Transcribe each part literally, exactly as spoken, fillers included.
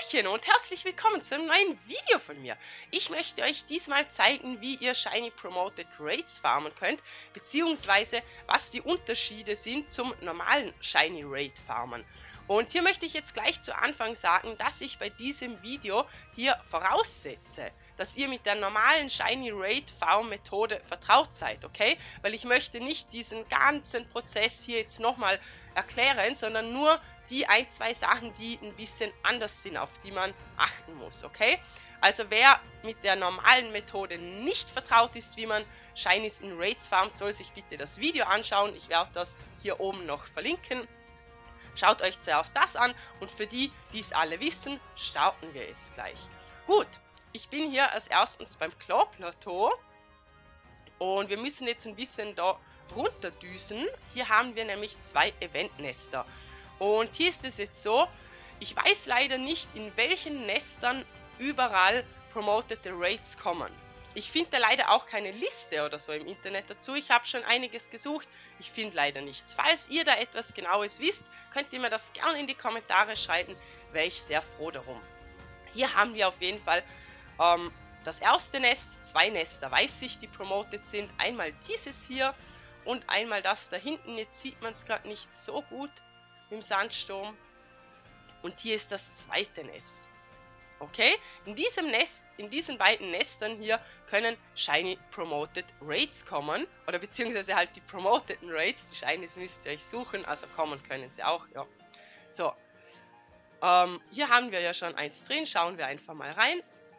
Hallöchen und herzlich willkommen zu einem neuen Video von mir. Ich möchte euch diesmal zeigen, wie ihr Shiny Promoted Raids farmen könnt, beziehungsweise was die Unterschiede sind zum normalen Shiny Raid farmen. Und hier möchte ich jetzt gleich zu Anfang sagen, dass ich bei diesem Video hier voraussetze, dass ihr mit der normalen Shiny Raid Farm Methode vertraut seid, okay? Weil ich möchte nicht diesen ganzen Prozess hier jetzt nochmal erklären, sondern nur die ein, zwei Sachen, die ein bisschen anders sind, auf die man achten muss, okay? Also wer mit der normalen Methode nicht vertraut ist, wie man Shinies in Raids farmt, soll sich bitte das Video anschauen. Ich werde das hier oben noch verlinken. Schaut euch zuerst das an und für die, die es alle wissen, starten wir jetzt gleich. Gut, ich bin hier als erstens beim Claw-Plateau und wir müssen jetzt ein bisschen da runterdüsen. Hier haben wir nämlich zwei Eventnester. Und hier ist es jetzt so, ich weiß leider nicht, in welchen Nestern überall Promoted Raids kommen. Ich finde leider auch keine Liste oder so im Internet dazu. Ich habe schon einiges gesucht, ich finde leider nichts. Falls ihr da etwas Genaues wisst, könnt ihr mir das gerne in die Kommentare schreiben, wäre ich sehr froh darum. Hier haben wir auf jeden Fall ähm, das erste Nest, zwei Nester weiß ich, die promoted sind. Einmal dieses hier und einmal das da hinten. Jetzt sieht man es gerade nicht so gut im Sandsturm. Und hier ist das zweite Nest. Okay, in diesem Nest, in diesen beiden Nestern hier können Shiny Promoted Raids kommen. Oder beziehungsweise halt die promoteten Raids. Die Shinies müsst ihr euch suchen, also kommen können sie auch, ja. So, ähm, hier haben wir ja schon eins drin. Schauen wir einfach mal rein.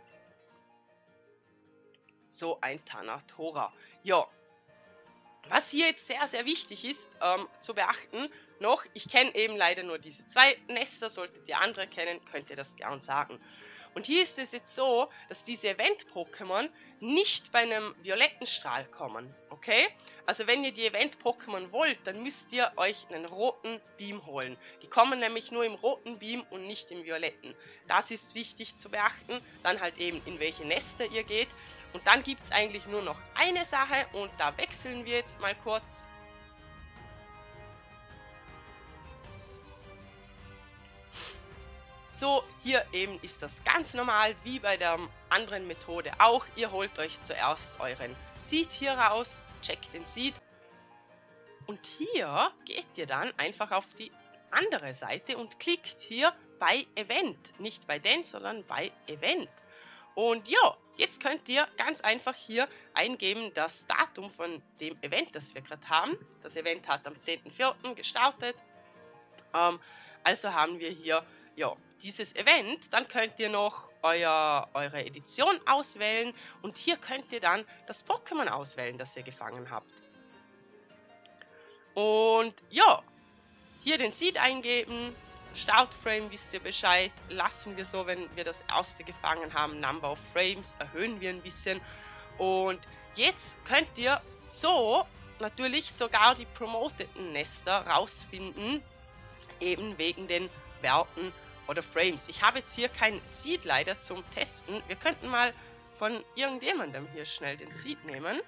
So ein Tanatora. Ja, was hier jetzt sehr, sehr wichtig ist ähm, zu beachten, noch, ich kenne eben leider nur diese zwei Nester, solltet ihr andere kennen, könnt ihr das gern sagen. Und hier ist es jetzt so, dass diese Event-Pokémon nicht bei einem violetten Strahl kommen, okay? Also wenn ihr die Event-Pokémon wollt, dann müsst ihr euch einen roten Beam holen. Die kommen nämlich nur im roten Beam und nicht im violetten. Das ist wichtig zu beachten, dann halt eben in welche Nester ihr geht. Und dann gibt es eigentlich nur noch eine Sache und da wechseln wir jetzt mal kurz. So, hier eben ist das ganz normal, wie bei der anderen Methode auch. Ihr holt euch zuerst euren Seed hier raus, checkt den Seed. Und hier geht ihr dann einfach auf die andere Seite und klickt hier bei Event. Nicht bei den, sondern bei Event. Und ja, jetzt könnt ihr ganz einfach hier eingeben das Datum von dem Event, das wir gerade haben. Das Event hat am zehnten vierten gestartet. Ähm, also haben wir hier ja, dieses Event. Dann könnt ihr noch euer, eure Edition auswählen. Und hier könnt ihr dann das Pokémon auswählen, das ihr gefangen habt. Und ja, hier den Seed eingeben. Startframe wisst ihr Bescheid, lassen wir so, wenn wir das erste gefangen haben. Number of Frames erhöhen wir ein bisschen. Und jetzt könnt ihr so natürlich sogar die promoteten Nester rausfinden, eben wegen den Werten oder Frames. Ich habe jetzt hier kein Seed leider zum Testen. Wir könnten mal von irgendjemandem hier schnell den Seed nehmen.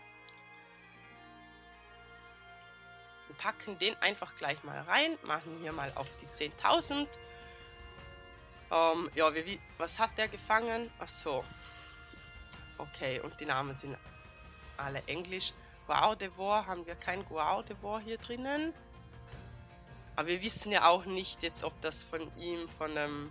Packen den einfach gleich mal rein, machen hier mal auf die zehntausend. Ähm, ja, wie, was hat der gefangen? Ach so. Okay, und die Namen sind alle englisch. Goaudevor haben wir kein Goaudevor hier drinnen. Aber wir wissen ja auch nicht jetzt, ob das von ihm, von einem,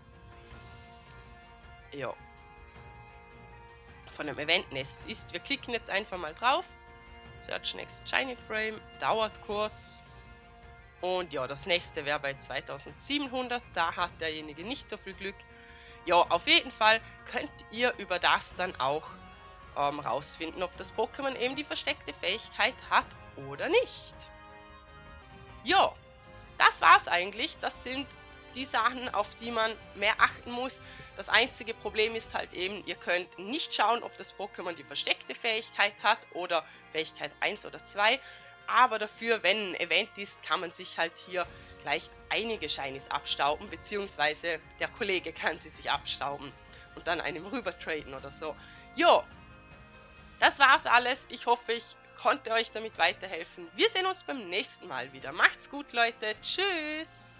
ja, von einem Event-Nest ist. Wir klicken jetzt einfach mal drauf. Search Next Shiny Frame, dauert kurz. Und ja, das nächste wäre bei zweitausendsiebenhundert, da hat derjenige nicht so viel Glück. Ja, auf jeden Fall könnt ihr über das dann auch ähm, rausfinden, ob das Pokémon eben die versteckte Fähigkeit hat oder nicht. Ja, das war's eigentlich. Das sind die Sachen, auf die man mehr achten muss. Das einzige Problem ist halt eben, ihr könnt nicht schauen, ob das Pokémon die versteckte Fähigkeit hat oder Fähigkeit eins oder zwei. Aber dafür, wenn ein Event ist, kann man sich halt hier gleich einige Shinies abstauben, beziehungsweise der Kollege kann sie sich abstauben und dann einem rüber traden oder so. Jo, das war's alles. Ich hoffe, ich konnte euch damit weiterhelfen. Wir sehen uns beim nächsten Mal wieder. Macht's gut, Leute. Tschüss.